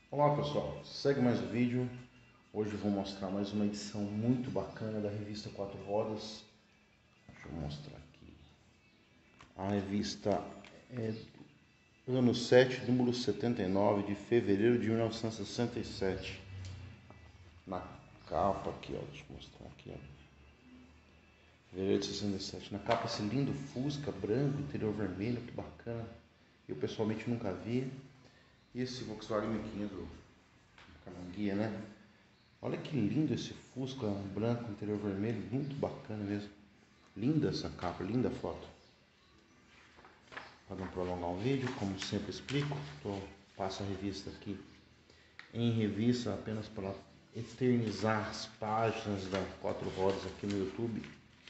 Olá pessoal, segue mais um vídeo. Hoje eu vou mostrar mais uma edição muito bacana da revista Quatro Rodas. Deixa eu mostrar aqui. A revista é do ano 7, número 79, de fevereiro de 1967. Na capa aqui, ó, deixa eu mostrar aqui, ó. Fevereiro de 67. Na capa esse lindo Fusca branco, interior vermelho, que bacana. Eu pessoalmente nunca vi. E esse Volkswagen 1500 Camanguia, né? Olha que lindo esse Fusca branco, interior vermelho, muito bacana mesmo. Linda essa capa, linda foto. Para não prolongar o vídeo, como sempre explico, passo a revista aqui em revista apenas para eternizar as páginas da Quatro Rodas aqui no YouTube.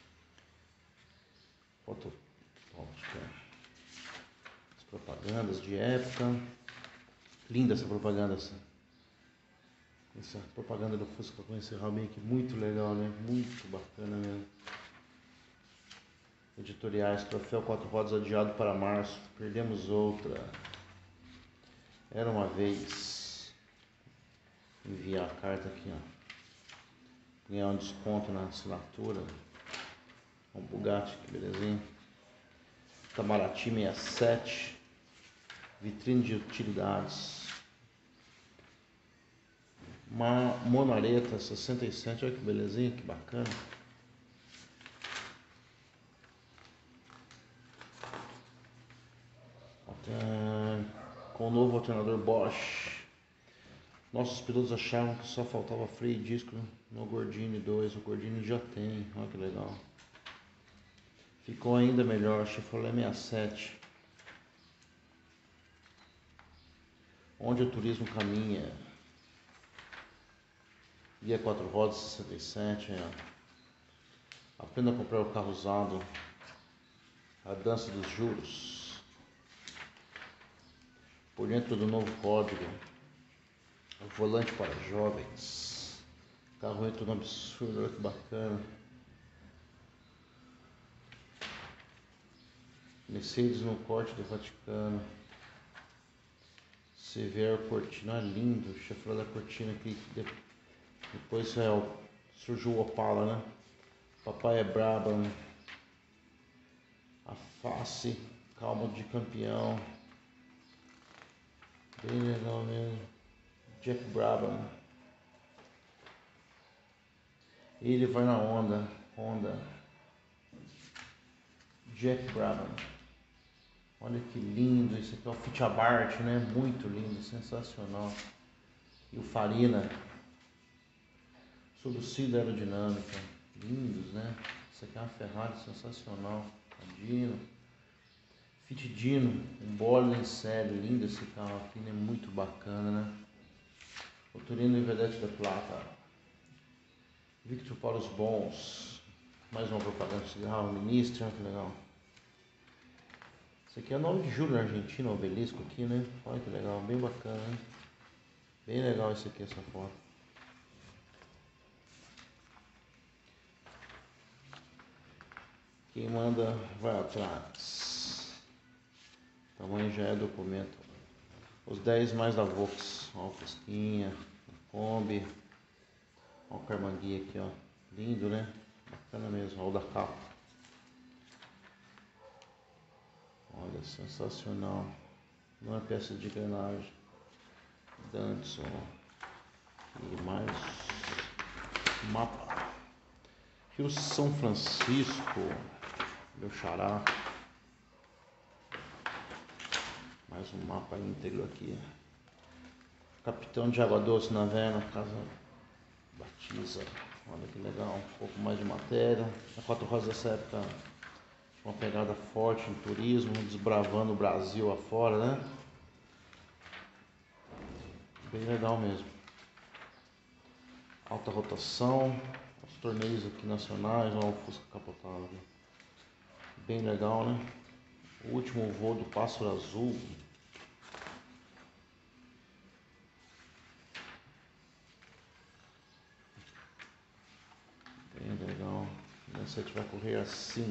Foto ótica. As propagandas de época. Linda essa propaganda, essa propaganda do Fusca com esse remake, muito legal, né? Muito bacana mesmo. Editoriais, troféu Quatro Rodas adiado para março, perdemos outra. Era uma vez. Enviar a carta aqui, ó. Ganhar um desconto na assinatura. Um Bugatti, que belezinha. Itamaraty 67. Vitrine de utilidades. Uma Monareta 67, olha que belezinha, que bacana. Com o novo alternador Bosch. Nossos pilotos achavam que só faltava freio e disco no Gordini 2. O Gordini já tem, olha que legal. Ficou ainda melhor, Chevrolet 67. Onde o turismo caminha. Guia Quatro Rodas 67. Aprenda a comprar o carro usado. A dança dos juros. Por dentro do novo código. O volante para jovens. Carro é tudo absurdo, olha que bacana. Mercedes no corte do Vaticano. Severo Cortina, lindo. Chevrolet da Cortina aqui. Depois surgiu o Opala, né? Papai é braba. A face, calma de campeão. Bem legal mesmo. Jack Brabham. Ele vai na Honda. Jack Brabham. Olha que lindo. Esse aqui é o Fit Abarth, né? Muito lindo, sensacional. E o Farina. Subsídio aerodinâmica. Lindos, né? Esse aqui é uma Ferrari sensacional. A Dino. Fit Dino. Um Bolle em série. Lindo esse carro aqui, né? Muito bacana, né? O Torino e Vedete da Plata. Victor para os bons. Mais uma propaganda de cigarro. Ministro, olha que legal. Esse aqui é 9 de julho na Argentina, o obelisco aqui, né? Olha que legal, bem bacana, né? Bem legal esse aqui, essa foto. Quem manda vai atrás. O tamanho já é documento. Os 10 mais da Vox. Olha o Fusquinha, o Kombi. Olha o Camanguia aqui, ó. Lindo, né? Bacana mesmo, olha o da capa. Olha, sensacional. Uma peça de engrenagem. Danson. E mais mapa. Rio São Francisco. Meu xará. Mais um mapa íntegro aqui. Capitão de Água Doce na Verna, Casa Batiza. Olha que legal, um pouco mais de matéria. A Quatro Rodas dessa época, uma pegada forte em turismo, desbravando o Brasil afora, né? Bem legal mesmo. Alta rotação, os torneios aqui nacionais, olha o Fusca capotado aqui. Bem legal, né? O último voo do Pássaro Azul. Bem legal. Essa vai correr assim.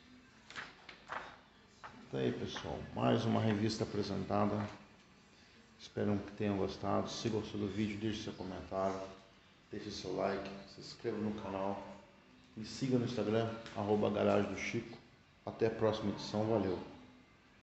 Tá aí, pessoal, mais uma revista apresentada Espero que tenham gostado. Se gostou do vídeo, deixe seu comentário, deixe seu like, se inscreva no canal, me siga no Instagram, @garagem do Chico. Até a próxima edição, valeu!